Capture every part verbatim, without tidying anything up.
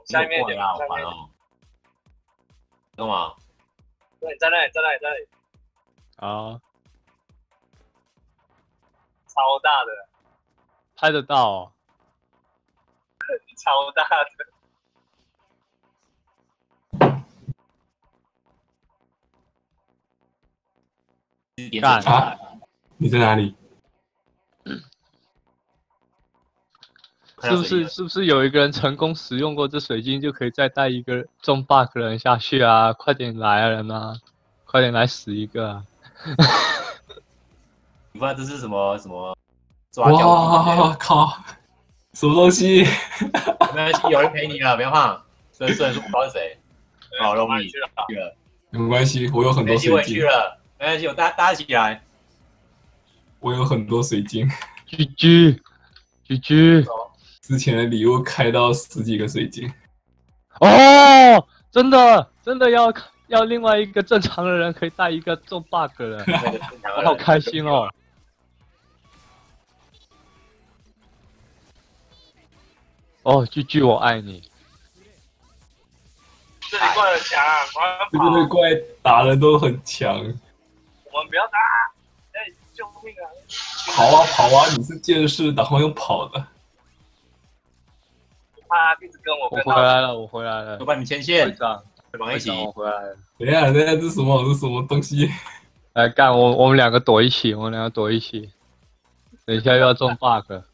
下面一点， 好烦哦。干嘛？ 对，在那里，在那里，在那里。 啊， 超大的， 拍得到哦。 超大的。 干啊！你在哪里？ 是不是是不是有一个人成功使用过这水晶，就可以再带一个中 bug 的人下去啊？快点来啊人啊！快点来死一个啊！ 你不知道这是什么什么抓交哇靠！什么东西？ 没关系，有人陪你了，不要怕。虽然虽然说不知道是谁，好容易去了， 去了， 没关系，我有很多没机会水晶。 去了，没关系，我大大家一起来。 我有很多水晶。 G G G G 之前的礼物开到十几个水晶。 哦，真的真的要要另外一个正常的人可以带一个中 bug 的人，我好开心哦！哦，G G 我爱你。 这里怪很强， 这个那怪打人都很强。 我们不要打！哎，救命啊！ 跑啊跑啊！你是剑士，然后用跑的。 他一直跟我我回来了，我回来了。 我帮你牵线， 上， 绑一起。 我回来了。 等一下，等一下，这是什么？这是什么东西？ 来干，我我们两个躲一起，我们两个躲一起。等一下又要中 bug。 哎，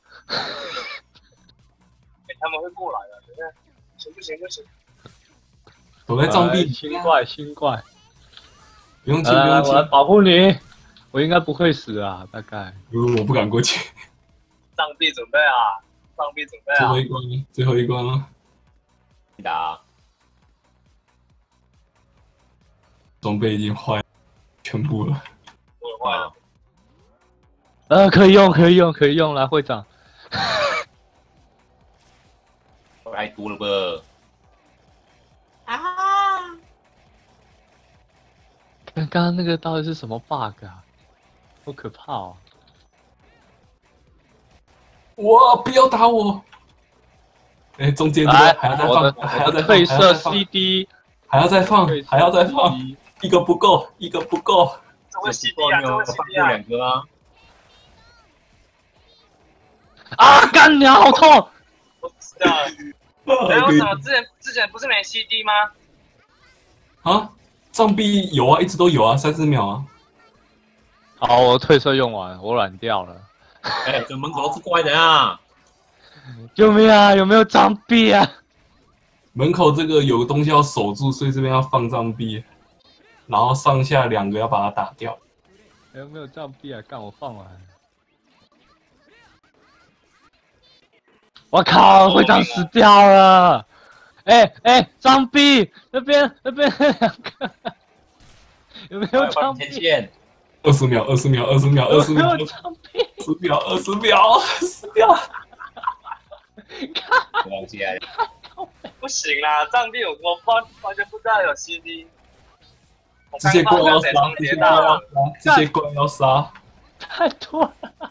他们会过来的，等一下，行不行？不行。 躲在障壁。 新怪，新怪。 不用亲，不用亲。 我来保护你。我应该不会死啊，大概。 我不敢过去。 障壁准备啊！障壁准备啊！ 最后一关，最后一关了。 你打。 装备已经坏，全部了。 我坏了。 呃，可以用，可以用，可以用，来会长。 太多了吧？啊！ 刚刚那个到底是什么 bug 啊？好可怕哦！ 哇！不要打我！哎，中间这个还要再放，还要再放， 褪色 C D， 还要再放，还要再放，一个不够，一个不够。 这会 C D 啊，这会 C D 啊！ 两个啊！ 啊！干娘好痛！ 我知道了。哎，为什么之前之前不是没 C D 吗？ 啊，障壁有啊，一直都有啊，三十秒啊。 好，我褪色用完，我软掉了。 哎，这门口是怪人啊！ 救命啊！有没有障壁啊？ 门口这个有东西要守住，所以这边要放障壁，然后上下两个要把它打掉。 有没有障壁啊？干我放完。我靠！会长死掉了！哎哎，障壁那边那边两个，有没有障壁？ 二十秒，二十秒，二十秒，二十秒，二十秒，二十秒，死掉！ 忘记了， 不行啦，障壁我我完完全不知道有 C D。 这些怪要杀，这些怪要杀，这些怪要杀， 太多了！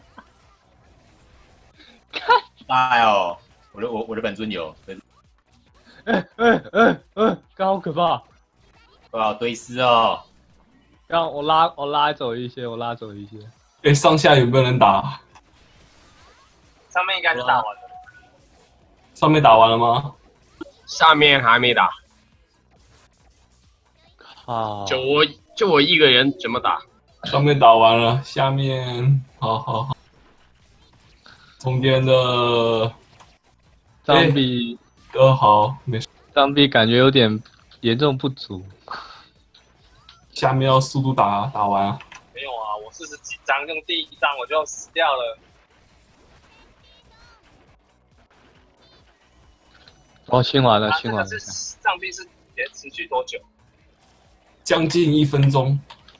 看，哎呦，我的我我的本尊有， 哎哎哎哎，刚好可怕！ 哇，堆尸哦！ 刚我拉我拉走一些，我拉走一些。 哎，上下有没有人打？ 上面应该是打完了。 上面打完了吗？ 下面还没打。 靠！ 就我就我一个人怎么打？ 上面打完了，下面好好好。中间的障壁都好，没事。 障壁感觉有点严重不足。 下面要速度打打完啊！ 没有啊，我四十几张，用第一张我就死掉了。 哦，清完了，清完了。 这个是障壁是也持续多久？ 将近一分钟。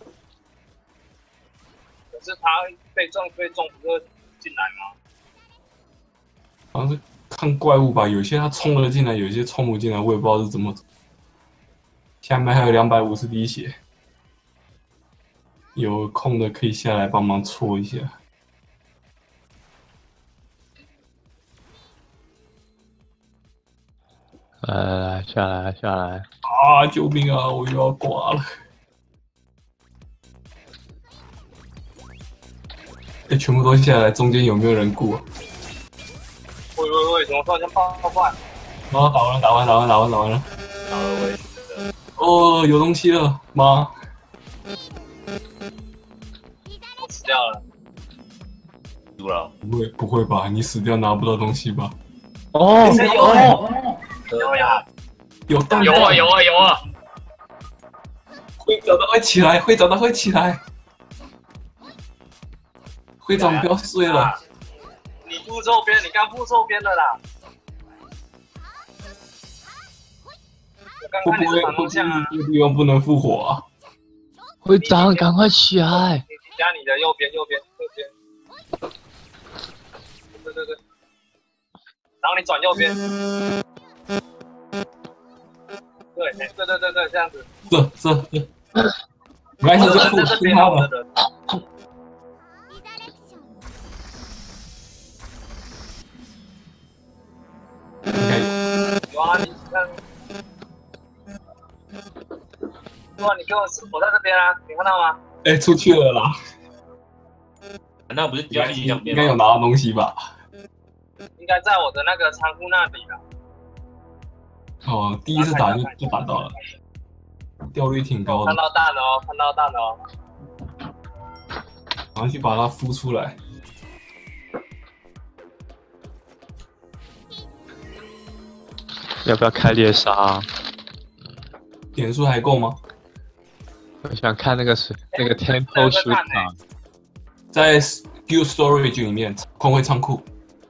可是他被撞被撞不是进来吗？ 好像是看怪物吧，有些他冲了进来，有些冲不进来，我也不知道是怎么。下面还有两百五十滴血。有空的可以下来帮忙搓一下。 来来来，下来下来！ 啊！救命啊！我又要挂了。哎，全部都下来，中间有没有人顾啊？ 喂喂喂，怎么突然间爆爆怪？ 啊！打完了，打完，打完，打完，打完了。 打了我也死了。 哦，有东西了，妈！ 我死掉了。 输了。 不会，不会吧？你死掉拿不到东西吧？ 哦有哦， 有有， 有蛋有啊有啊有啊！ 会长的会起来，会长的会起来。会长不要睡了。 啊你负错边，你刚负错边了啦。我刚看你是会不会反方向啊。 这个地方不能复活啊？ 会长赶快起来！ 你你加你的右边，右边，右边。对对对。然后你转右边。对，哎对对对对，这样子。 这这这，没关系，就复在这边， 复他吧。 我的人。 应该有。 有啊，你看。哇，你给我我在这边啊，你看到吗？ 哎，出去了啦。 那不是交易两应边吗？ 该有拿到东西吧？ 应该在我的那个仓库那里了。 哦，第一次打就就打到了，掉率挺高的看。到蛋了哦，看到蛋了哦。 马上去把它孵出来。 要不要开猎杀啊？ 点数还够吗？ 我想看那个是那个 Temple Shooter， 在 Guild Storage 里面，工会仓库。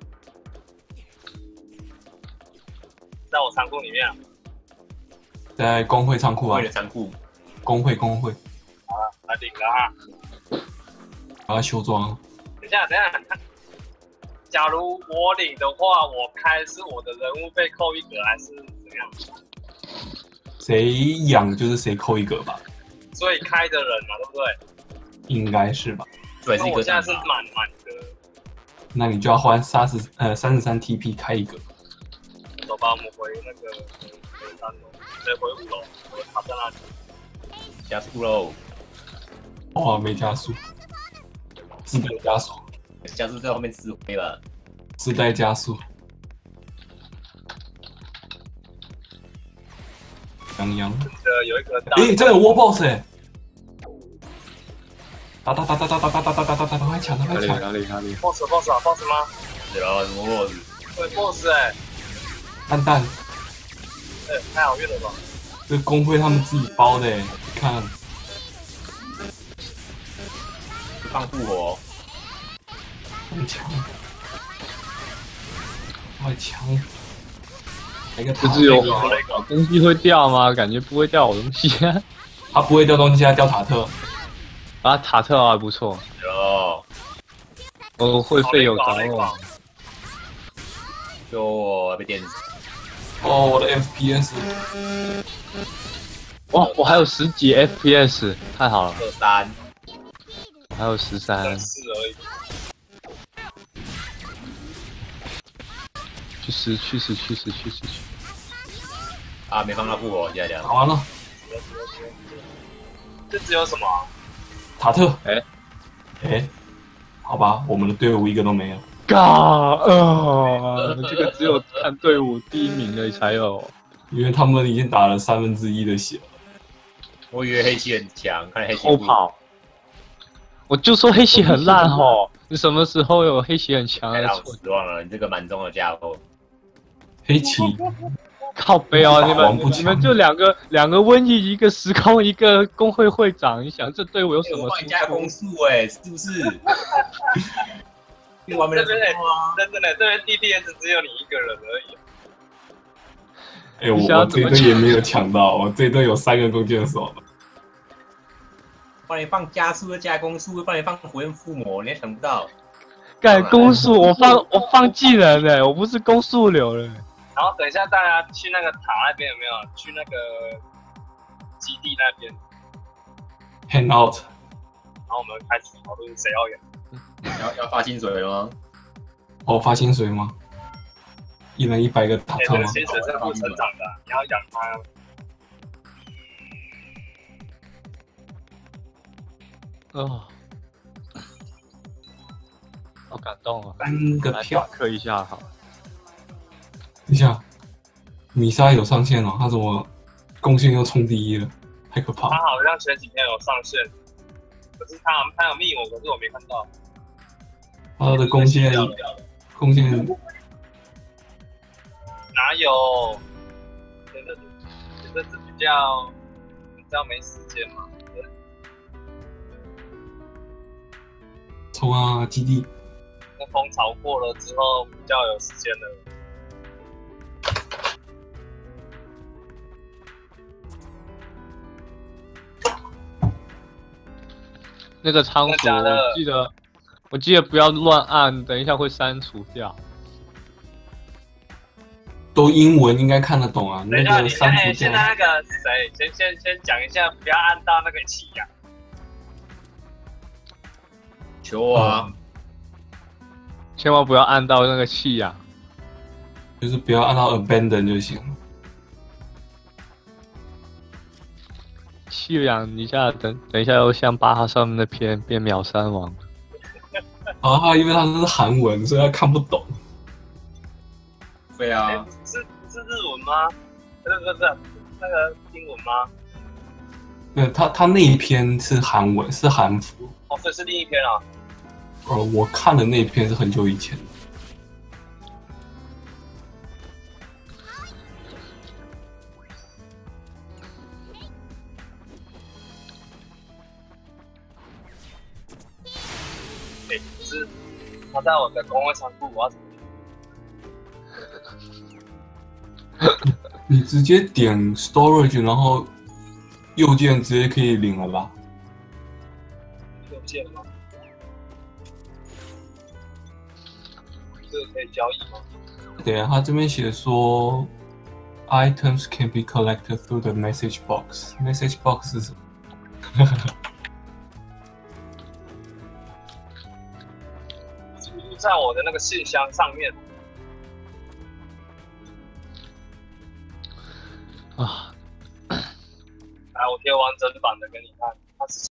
在我仓库里面啊。 在工会仓库啊为，了仓库， 工会工会， 好了，来领了哈。 把它修装。 等一下，等一下。假如我领的话，我开是我的人物被扣一格，还是怎样？ 谁养就是谁扣一格吧， 所以开的人嘛，对不对？ 应该是吧？ 对，是那一个我现在是满满格， 那你就要换三十呃三十三 T P 开一个。 走吧，我们回那个回三楼，再回五楼，我卡在那里。 加速喽， 哦，没加速，自带加速， 加速在后面指挥了。 自带加速。洋洋， 呃，有一个大， 诶，这有 War Boss 哎！打打打打打打打打打打打打，快抢， 哪里快抢！ 哪里哪里？ boss boss 啊 boss 吗？ 对了，什么 boss？ 对 boss 哎、 蛋蛋， 哎、太好运了吧？ 这工会他们自己包的哎，你看， 放复活， 很强，快抢！来个塔不是有好了一个， 东西会掉吗？感觉不会掉好东西啊。 他不会掉东西，他掉塔特。 啊，塔特还不错， 有， 哦，会费有着好了一个哦。 就我被电死， 哦，我的 F P S， 哇，我还有十几 F P S，太好了， 二三， 我还有十三三，四而已。 去死去死去死去死去！ 啊，没放到复活，现在打完了， 这只有什么啊？ 塔特， 哎哎，好吧，我们的队伍一个都没有。 嘎，呃，这个只有看队伍第一名的才有。 因为他们已经打了三分之一的血了。 我以为黑棋很强，看来黑棋不偷跑，我就说黑棋很烂吼，你什么时候有黑棋很强太让我的错？ 失望了，你这个满中的家伙。 黑棋靠背哦，你们打王不强你们就两个两个瘟疫，一个时空，一个工会会长，你想这队伍有什么输我帮你加出？ 攻速哎，是不是？你完美的真的真的，这边 D P S 只有你一个人而已。 哎、我你想要我这一怎么抢队也没有抢到，我这一队有三个弓箭手。 帮你放加速的加攻速，帮你放火焰附魔，你还想不到？ 干攻速，我放我放技能嘞，我不是攻速流嘞。 然后等一下大家去那个塔那边有没有？去那个基地那边， Hand out， 然后我们开始讨论谁要演。 要要发薪水了吗？ 哦，发薪水吗？ 一人一百个塔哎， 特吗？ 这个薪水是不成长的，你要养它。 哦，好感动啊！ 三个来票， 刻一下好。 等一下，米莎有上线了，他怎么贡献又冲第一了？太可怕了！ 他好像前几天有上线，可是他他有密我，可是我没看到。 他的贡献贡献哪有？真的，真的是比较比较没时间嘛。 冲啊，基地！ 那风潮过了之后，比较有时间了。 那个仓鼠，我记得，我记得不要乱按，等一下会删除掉。 都英文应该看得懂啊。 等一下，你那个删除哎，现掉。 在那个谁，先先先讲一下，不要按到那个气呀。 求我啊！ 千万不要按到那个气呀、 就是不要按到 abandon 就行了。 气氧一下，等等一下又像巴哈上面的片变秒删王。 啊，因为它是韩文，所以他看不懂。 对啊， 哎，是是日文吗？不是不是不是那个英文吗？ 对，他他那一篇是韩文，是韩服。 哦，这是另一篇啊。 呃，我看的那一篇是很久以前的。 哎，是他在我的工位仓库，我要怎么？ 你直接点 storage， 然后右键直接可以领了吧？ 右键吗？这个可以交易吗？ 对啊，他这边写说 ，items can be collected through the message box。message box 是什么？ 在我的那个信箱上面。 啊， 来，我贴完整版的给你看，它是